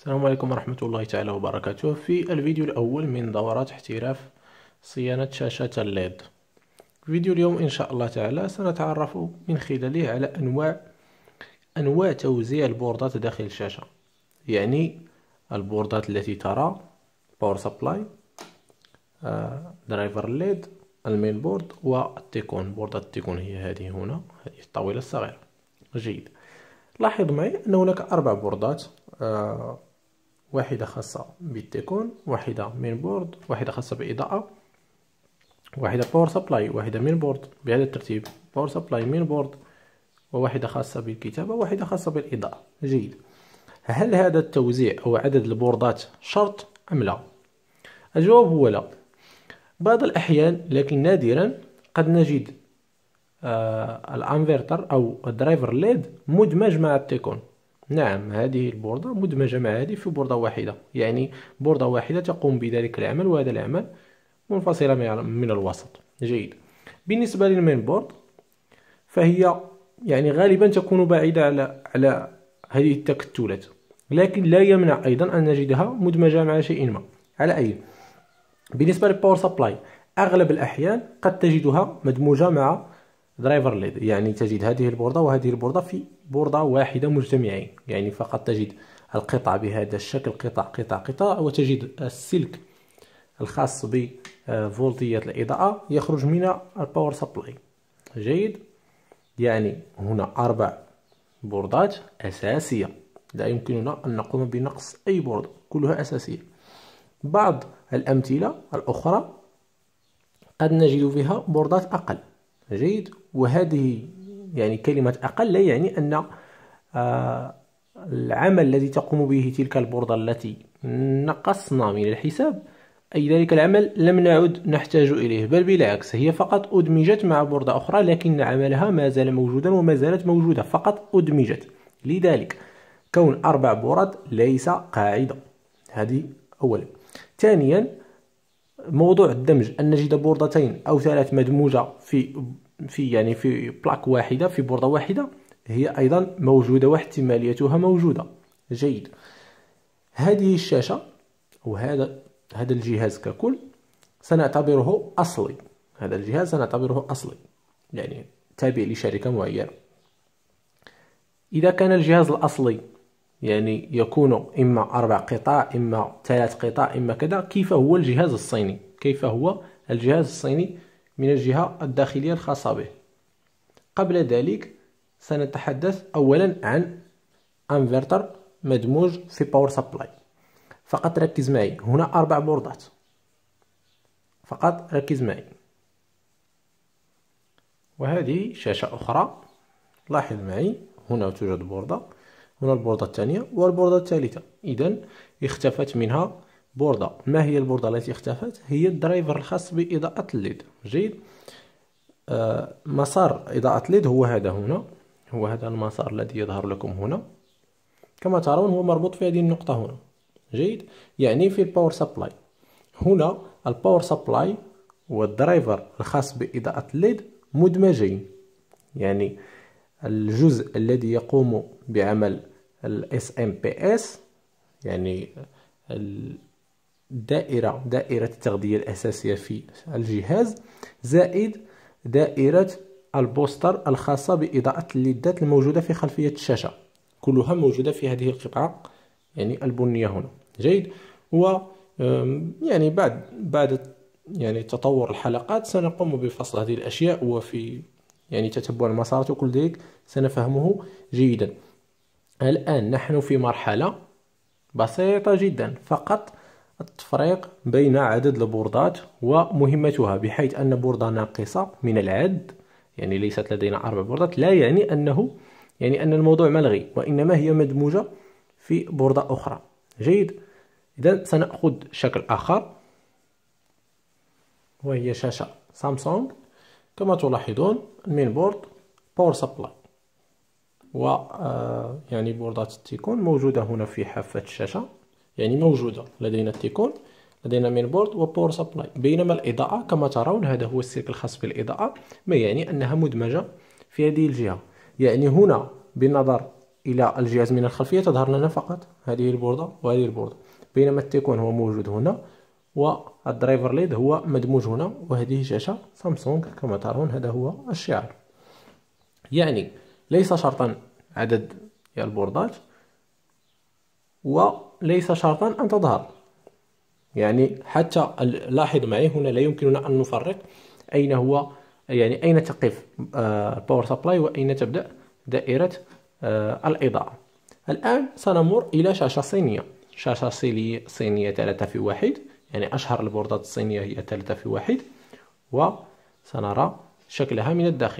السلام عليكم ورحمة الله تعالى وبركاته. في الفيديو الأول من دورات احتراف صيانة شاشة الليد، فيديو اليوم إن شاء الله تعالى سنتعرف من خلاله على أنواع توزيع البوردات داخل الشاشة، يعني البوردات التي ترى باور سبلاي، درايفر الليد، المين بورد والتيكون. بوردات التيكون هي هذه هنا، هذه الطاولة الصغيرة. جيد، لاحظ معي أن هناك 4 بوردات، واحدة خاصة بالتيكون، واحدة مين بورد، واحدة خاصة بالإضاءة، واحدة باور سبلاي، واحدة مين بورد، بهذا الترتيب: باور سبلاي، مين بورد، وواحدة خاصة بالكتابة، وواحدة خاصة بالإضاءة. جيد، هل هذا التوزيع أو عدد البوردات شرط أم لا؟ الجواب هو لا. بعض الأحيان لكن نادرا قد نجد الانفرتر أو الدرايفر ليد مدمج مع التيكون. نعم، هذه البوردة مدمجة مع هذه في بوردة واحدة، يعني بوردة واحدة تقوم بذلك العمل وهذا العمل، منفصلة من الوسط. جيد، بالنسبة للمين بورد فهي يعني غالبا تكون بعيدة على هذه التكتلات، لكن لا يمنع أيضا أن نجدها مدمجة مع شيء ما. على أي، بالنسبة للباور سبلاي أغلب الأحيان قد تجدها مدموجة مع درايفر ليد، يعني تجد هذه البوردة وهذه البوردة في بوردة واحدة مجتمعين، يعني فقط تجد القطع بهذا الشكل، قطع قطع قطع، وتجد السلك الخاص بفولتية الإضاءة يخرج من الباور سبلاي. جيد، يعني هنا 4 بوردات أساسية، لا يمكننا أن نقوم بنقص أي بوردة، كلها أساسية. بعض الأمثلة الأخرى قد نجد فيها بوردات أقل. جيد، وهذه يعني كلمة أقل لا يعني أن العمل الذي تقوم به تلك البوردة التي نقصنا من الحساب، أي ذلك العمل لم نعد نحتاج إليه، بل بالعكس، هي فقط أدمجت مع بوردة أخرى، لكن عملها ما زال موجودا وما زالت موجودة، فقط أدمجت. لذلك كون 4 بورد ليس قاعدة. هذه أولا. ثانيا، موضوع الدمج، أن نجد بوردتين أو 3 مدموجة في بلاك واحدة، في بوردة واحدة، هي أيضا موجودة واحتماليتها موجودة. جيد، هذه الشاشة أو هذا الجهاز ككل سنعتبره أصلي. هذا الجهاز سنعتبره أصلي، يعني تابع لشركة معينة. إذا كان الجهاز الأصلي يعني يكون إما 4 قطع، إما 3 قطع، إما كذا، كيف هو الجهاز الصيني؟ كيف هو الجهاز الصيني من الجهة الداخلية الخاصة به؟ قبل ذلك سنتحدث أولا عن انفرتر مدموج في باور سبلاي. فقط ركز معي، هنا 4 بوردات، فقط ركز معي. وهذه شاشة أخرى، لاحظ معي، هنا توجد بوردة، هنا البوردة الثانية والبوردة الثالثة، إذن اختفت منها بوردة. ما هي البوردة التي اختفت؟ هي الدرايفر الخاص بإضاءة الليد. جيد، مسار إضاءة الليد هو هذا هنا، هو هذا المسار الذي يظهر لكم هنا، كما ترون هو مربوط في هذه النقطة هنا. جيد، يعني في الباور سبلاي هنا الباور سبلاي والدرايفر الخاص بإضاءة الليد مدمجين، يعني الجزء الذي يقوم بعمل ال SMS، يعني دائرة التغذية الأساسية في الجهاز، زائد دائرة البوستر الخاصة بإضاءة الليدات الموجودة في خلفية الشاشة، كلها موجودة في هذه القطعة يعني البنية هنا. جيد، و يعني بعد يعني تطور الحلقات سنقوم بفصل هذه الأشياء، وفي يعني تتبع المسارات وكل ذلك سنفهمه جيدا. الآن نحن في مرحلة بسيطة جدا، فقط التفريق بين عدد البوردات ومهمتها، بحيث أن بوردة ناقصة من العد، يعني ليست لدينا 4 بوردات، لا يعني أن الموضوع ملغي، وإنما هي مدموجة في بوردة أخرى. جيد، إذا سنأخذ شكل آخر، وهي شاشة سامسونج. كما تلاحظون المين بورد، باور سبلاي، و يعني بوردات التيكون موجودة هنا في حافة الشاشة، يعني موجودة لدينا التيكون، لدينا مين بورد وباور سبلاي. بينما الإضاءة كما ترون هذا هو السلك الخاص بالإضاءة، ما يعني أنها مدمجة في هذه الجهة. يعني هنا بالنظر إلى الجهاز من الخلفية تظهر لنا فقط هذه البوردة وهذه البوردة، بينما التيكون هو موجود هنا والدرايفر ليد هو مدموج هنا، وهذه شاشة سامسونج كما ترون. هذا هو الشعار. يعني ليس شرطا عدد البوردات، وليس شرطا أن تظهر. يعني حتى لاحظ معي هنا لا يمكننا أن نفرق أين هو، يعني أين تقف الباور سبلاي وأين تبدأ دائرة الإضاءة. الآن سنمر إلى شاشة صينية. شاشة صينية 3:1، يعني أشهر البوردات الصينية هي 3:1، وسنرى شكلها من الداخل.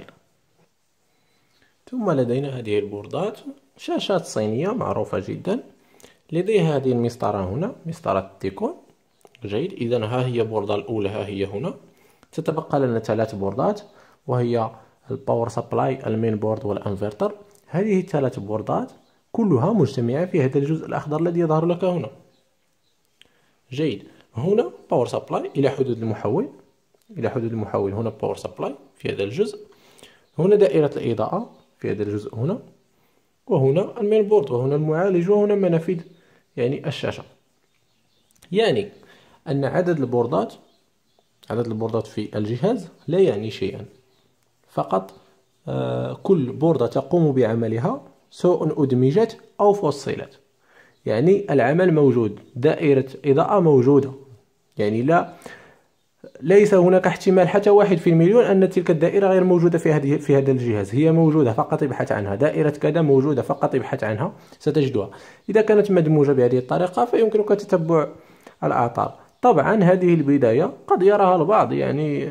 ثم لدينا هذه البوردات، شاشات صينية معروفة جدا. لديها هذه المسطرة هنا، مسطرة التيكون. جيد، إذا ها هي البوردة الأولى، ها هي هنا. تتبقى لنا 3 بوردات، وهي الباور سبلاي، المين بورد، والانفرتر. هذه ال3 بوردات كلها مجتمعة في هذا الجزء الأخضر الذي يظهر لك هنا. جيد، هنا باور سبلاي إلى حدود المحول، إلى حدود المحول. هنا باور سبلاي في هذا الجزء، هنا دائرة الإضاءة في هذا الجزء هنا، وهنا المين بورد، وهنا المعالج، وهنا منافذ يعني الشاشة. يعني أن عدد البوردات في الجهاز لا يعني شيئا، فقط كل بوردة تقوم بعملها سواء أدمجت أو فصلت. يعني العمل موجود، دائرة إضاءة موجودة، يعني ليس هناك احتمال حتى 1 في المليون أن تلك الدائرة غير موجودة في هذا الجهاز. هي موجودة، فقط ابحث عنها. دائرة كذا موجودة، فقط ابحث عنها ستجدها. إذا كانت مدموجة بهذه الطريقة فيمكنك تتبع الأعطال. طبعا هذه البداية قد يراها البعض يعني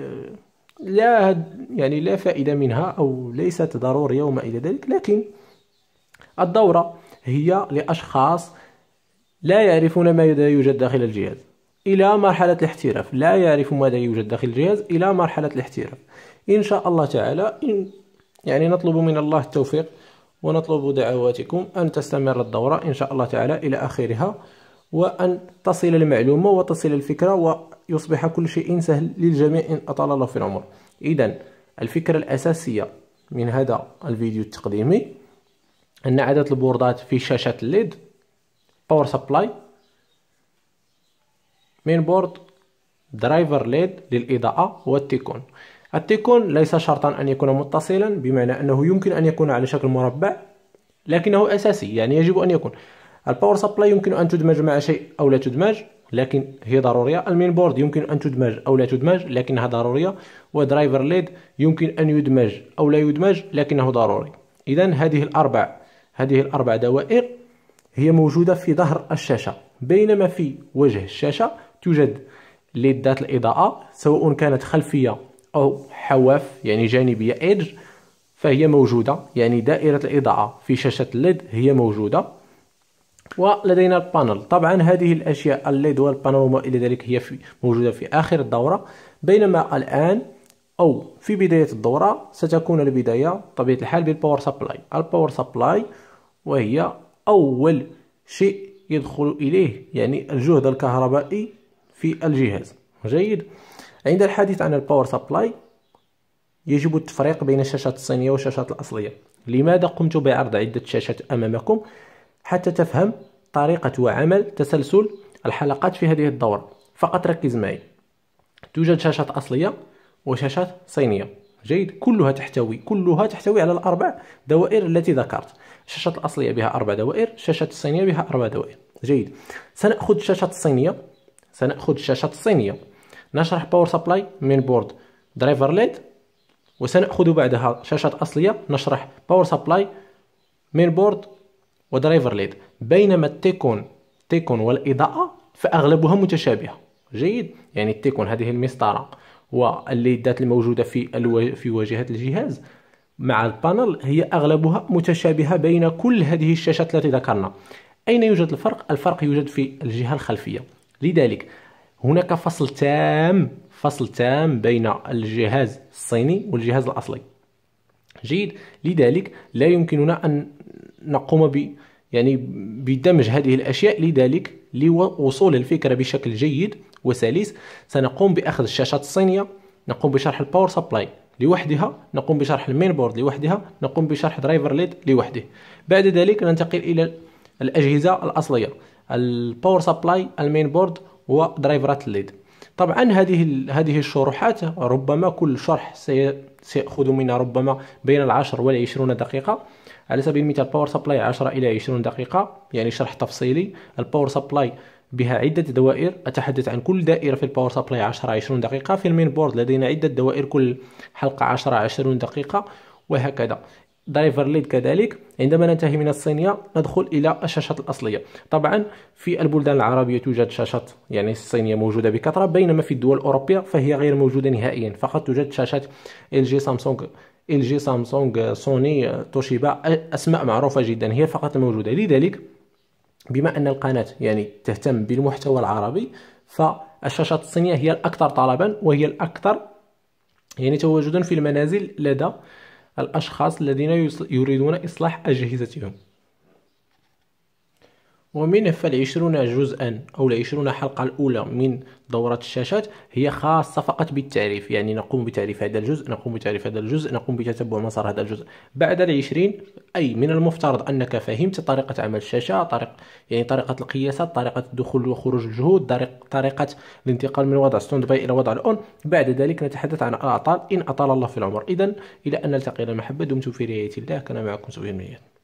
لا فائدة منها، أو ليست ضرورية وما إلى ذلك، لكن الدورة هي لأشخاص لا يعرفون ماذا يوجد داخل الجهاز إلى مرحلة الاحتراف، لا يعرف ماذا يوجد داخل الجهاز إلى مرحلة الاحتراف. إن شاء الله تعالى يعني نطلب من الله التوفيق، ونطلب دعواتكم أن تستمر الدورة إن شاء الله تعالى إلى آخرها، وأن تصل المعلومة وتصل الفكرة، ويصبح كل شيء سهل للجميع إن أطال الله في العمر. إذن الفكرة الأساسية من هذا الفيديو التقديمي أن عدد البوردات في شاشة الليد، باور سبلاي، مين بورد، درايفر ليد للإضاءة، والتيكون. التيكون ليس شرطا أن يكون متصلا، بمعنى أنه يمكن أن يكون على شكل مربع، لكنه أساسي، يعني يجب أن يكون. الباور سبلاي يمكن أن تدمج مع شيء أو لا تدمج، لكن هي ضرورية. المين بورد يمكن أن تدمج أو لا تدمج، لكنها ضرورية. ودرايفر ليد يمكن أن يدمج أو لا يدمج، لكنه ضروري. إذن هذه الأربع دوائر هي موجودة في ظهر الشاشة، بينما في وجه الشاشة توجد ليدات الإضاءة، سواء كانت خلفية أو حواف يعني جانبية إيدج، فهي موجودة. يعني دائرة الإضاءة في شاشة الليد هي موجودة. ولدينا البانل. طبعا هذه الأشياء الليد والبانل وما إلى ذلك هي موجودة في آخر الدورة، بينما الآن أو في بداية الدورة ستكون البداية طبيعة الحال بالباور سبلاي. الباور سبلاي وهي أول شيء يدخل إليه يعني الجهد الكهربائي في الجهاز. جيد، عند الحديث عن الباور سبلاي يجب التفريق بين الشاشات الصينية والشاشات الأصلية. لماذا قمت بعرض عدة شاشات أمامكم؟ حتى تفهم طريقة وعمل تسلسل الحلقات في هذه الدورة. فقط ركز معي، توجد شاشات أصلية وشاشات صينية. جيد، كلها تحتوي على الأربع دوائر التي ذكرت. الشاشات الأصلية بها 4 دوائر، الشاشات الصينية بها 4 دوائر. جيد، سنأخذ الشاشات الصينية، نشرح باور سبلاي، مين بورد، درايفر ليد، وسنأخذ بعدها شاشات أصلية نشرح باور سبلاي، مين بورد، ودرايفر ليد. بينما التيكون والإضاءة فأغلبها متشابهة. جيد، يعني التيكون هذه المسطرة والليدات الموجودة في واجهة الجهاز مع البانل هي أغلبها متشابهة بين كل هذه الشاشات التي ذكرنا. أين يوجد الفرق؟ الفرق يوجد في الجهة الخلفية. لذلك هناك فصل تام بين الجهاز الصيني والجهاز الأصلي. جيد، لذلك لا يمكننا أن نقوم بدمج هذه الأشياء. لذلك لوصول الفكرة بشكل جيد وسلس سنقوم بأخذ الشاشات الصينية، نقوم بشرح الباور سبلاي، لوحدها، نقوم بشرح المين بورد لوحدها، نقوم بشرح درايفر ليد لوحده. بعد ذلك ننتقل إلى الأجهزة الأصلية، الباور سبلاي، المين بورد، ودرايفرات الليد. طبعا هذه الشروحات ربما كل شرح سيأخذ منا ربما بين 10 و 20 دقيقة. على سبيل المثال باور سبلاي 10 إلى 20 دقيقة، يعني شرح تفصيلي. الباور سبلاي بها عدة دوائر، أتحدث عن كل دائرة في الباور سبلاي 10 20 دقيقة. في المين بورد لدينا عدة دوائر، كل حلقة 10 20 دقيقة، وهكذا. درايفر ليد كذلك. عندما ننتهي من الصينية ندخل إلى الشاشات الأصلية. طبعا في البلدان العربية توجد شاشات يعني الصينية موجودة بكثرة، بينما في الدول الأوروبية فهي غير موجودة نهائيا، فقط توجد شاشات ال جي سامسونج سوني توشيبا، أسماء معروفة جدا هي فقط الموجودة. لذلك بما أن القناة يعني تهتم بالمحتوى العربي، فالشاشات الصينية هي الأكثر طلبا، وهي الأكثر يعني تواجدا في المنازل لدى الأشخاص الذين يريدون إصلاح أجهزتهم. ومن فال20 جزءا أو 20 حلقة الأولى من دورة الشاشات هي خاصة فقط بالتعريف، يعني نقوم بتعريف هذا الجزء، نقوم بتعريف هذا الجزء، نقوم بتتبع مسار هذا الجزء. بعد 20 أي من المفترض أنك فهمت طريقة عمل الشاشة، يعني طريقة القياسات، طريقة الدخول وخروج الجهود، طريقة الانتقال من وضع ستوند باي إلى وضع الأون. بعد ذلك نتحدث عن الأعطال إن أطال الله في العمر. إذن إلى أن نلتقي، المحبة، دمتم في رعاية الله، كان معكم سفيان ميات.